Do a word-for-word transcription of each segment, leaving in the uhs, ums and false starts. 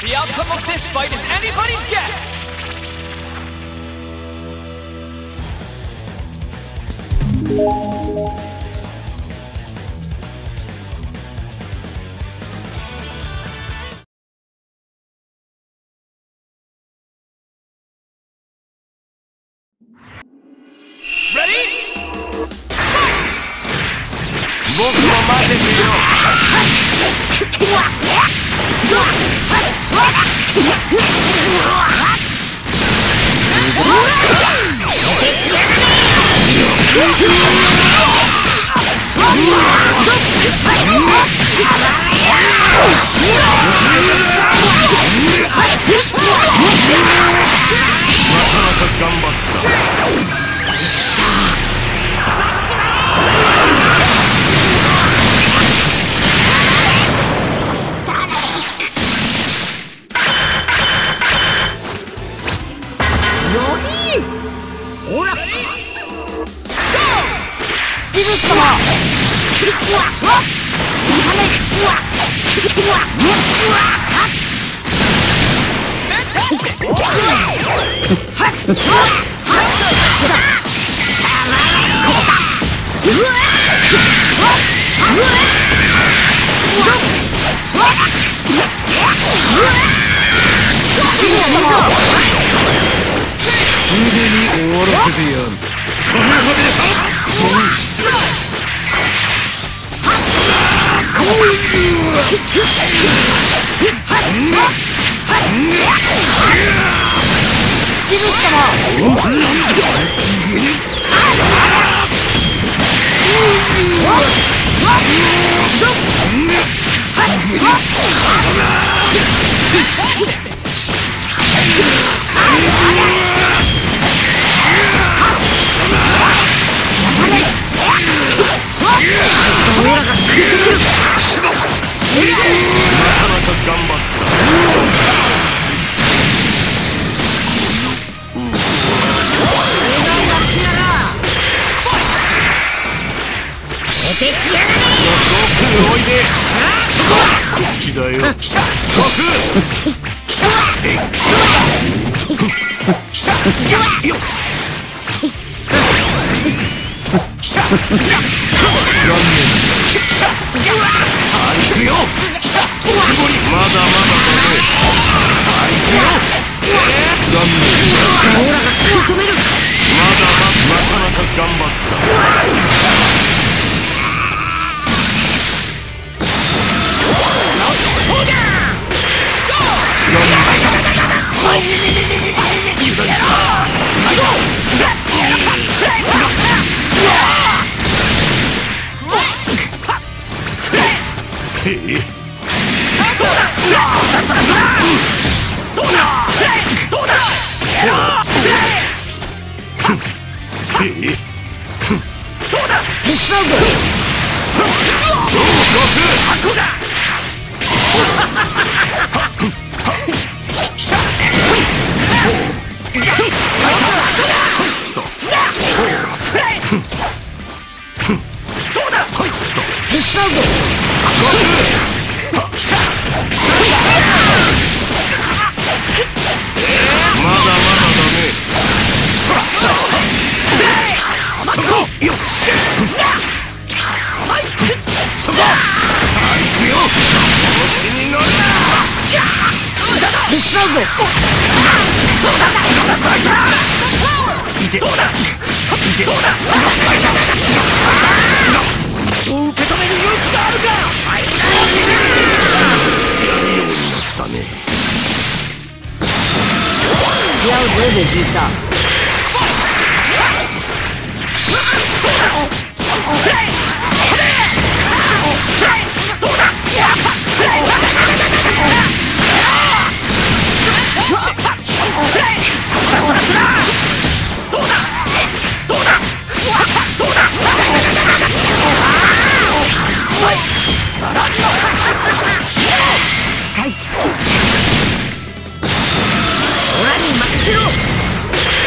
The outcome of this fight is anybody's guess! Ready? Fight! オラに任せろ。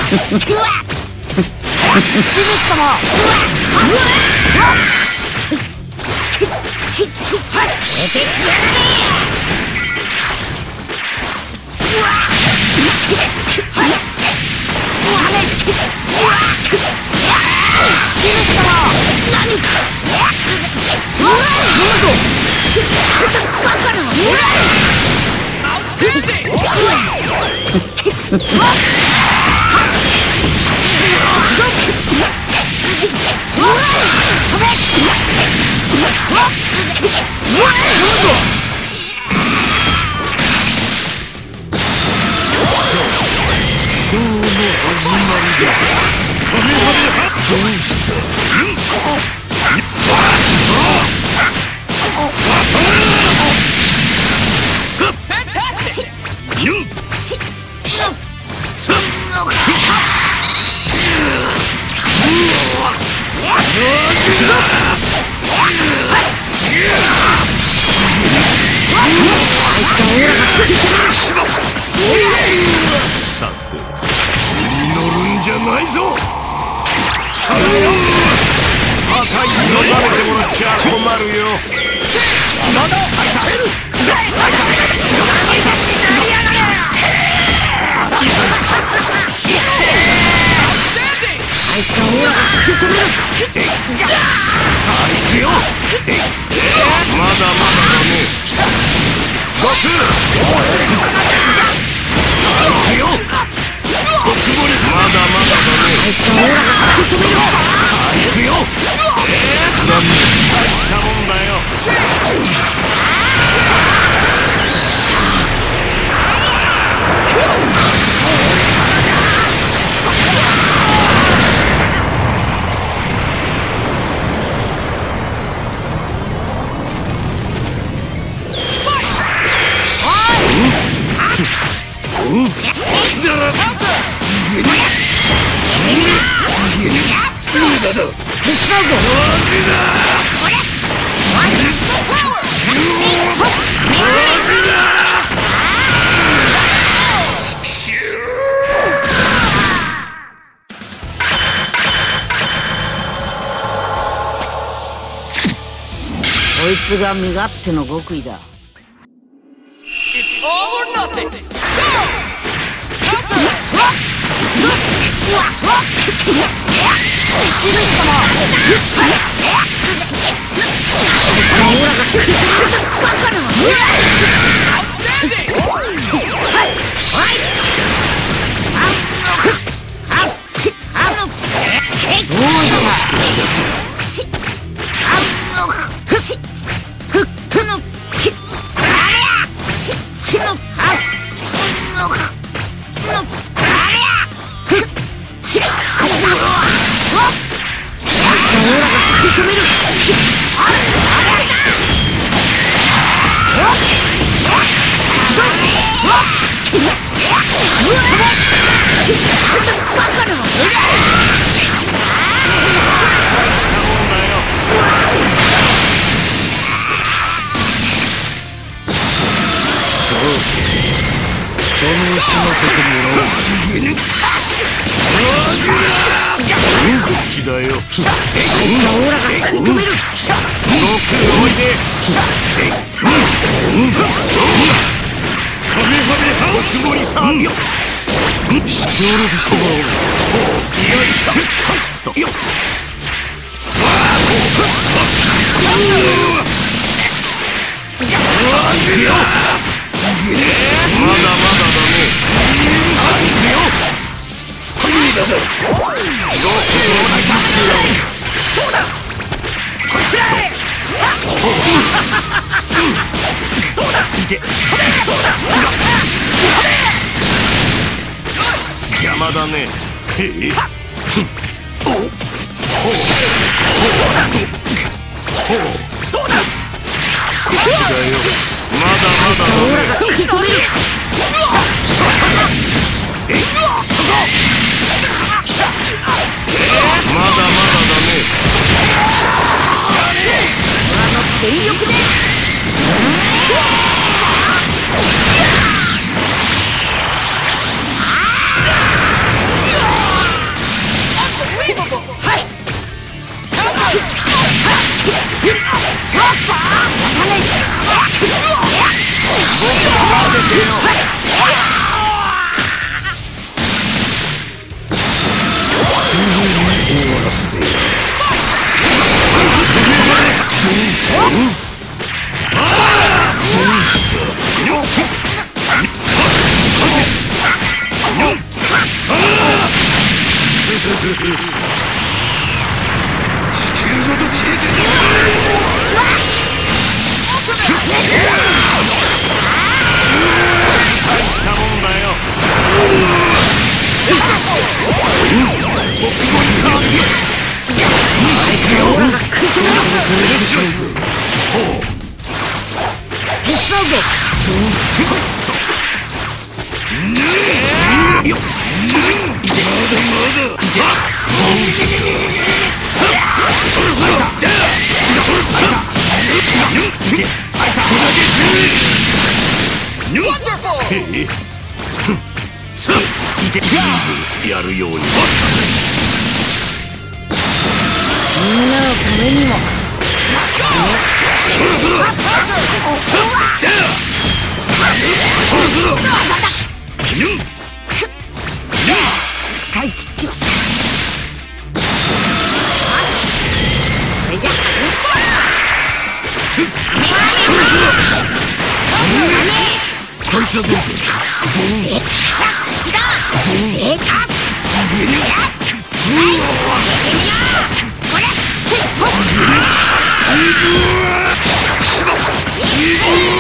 さて、乗るんじゃないぞ。破壊しの慣れてもらっちゃ困るよ。 あいつはオラが食い止める。 さあ行くよ。まだまだだね。悟空、さあ行くよ。特盛り、まだまだだね。 あいつはオラが食い止める。 さあ行くよ。残念、大したもんだよ。 こいつが身勝手の極意だ。 It's all or nothing. Go! Counter! だよ。あいつはオラが食い止める。おいで。カメハメハオクモリさん。よっしゃ。よいしょ。はいと。よっ。さあ行くよ。まだまだだね。さあ行くよ。いいだろ。そうだ。こちらへ。どうだ。いけ。どうだ。邪魔だね。へえ。お。ほう。ほう。どうだ。こっちだよ。まだまだだね。食い止める。え、そこ。まだまだだね。あの全力で。 らせてやる。地球ごと消えてる。大したもんだよ。特盛さん。 あいつがオラが食い止めろ。手伝うぞ。 やるようになったね。 みんなのためにも。使い切っちまった。それじゃこいつはどうだ。 これ